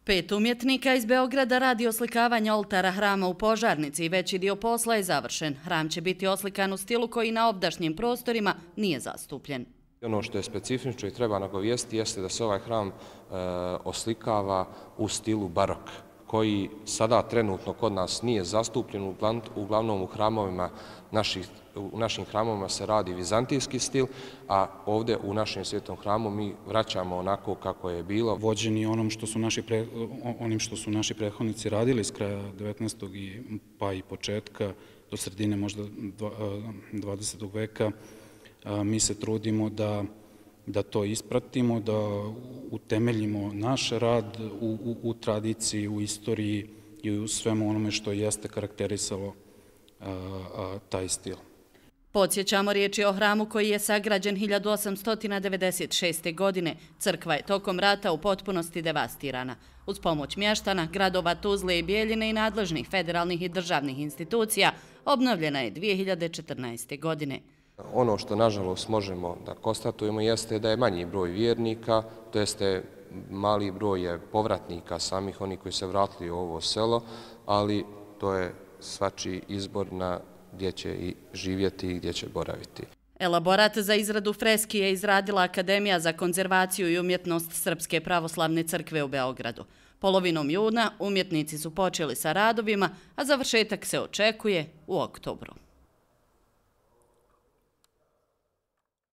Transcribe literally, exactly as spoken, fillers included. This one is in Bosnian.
Pet umjetnika iz Beograda radi oslikavanje oltara hrama u Požarnici i veći dio posla je završen. Hram će biti oslikan u stilu koji na ovdašnjim prostorima nije zastupljen. Ono što je specifično i treba nagovijesti jeste da se ovaj hram e, oslikava u stilu barok, koji sada trenutno kod nas nije zastupljen, uglavnom u hramovima naših, u našim hramovima se radi vizantijski stil, a ovdje u našem Svetom hramu mi vraćamo onako kako je bilo. Vođeni onom što su naši pre, onim što su naši prethodnici radili s kraja devetnaestog i pa i početka do sredine možda dvadesetog veka, mi se trudimo da da to ispratimo, da utemeljimo naš rad u, u, u tradiciji, u istoriji i u svemu onome što jeste karakterisalo a, a, taj stil. Podsjećamo, riječ je o hramu koji je sagrađen hiljadu osamsto devedeset šeste. godine. Crkva je tokom rata u potpunosti devastirana. Uz pomoć mještana, gradova Tuzle i Bijeljine i nadležnih federalnih i državnih institucija obnovljena je dvije hiljade četrnaeste. godine. Ono što nažalost možemo da konstatujemo jeste da je manji broj vjernika, to jeste mali broj je povratnika samih onih koji se vratili u ovo selo, ali to je svačiji izbor na gdje će i živjeti i gdje će boraviti. Elaborat za izradu freski je izradila Akademija za konzervaciju i umjetnost Srpske pravoslavne crkve u Beogradu. Polovinom juna umjetnici su počeli sa radovima, a završetak se očekuje u oktobru.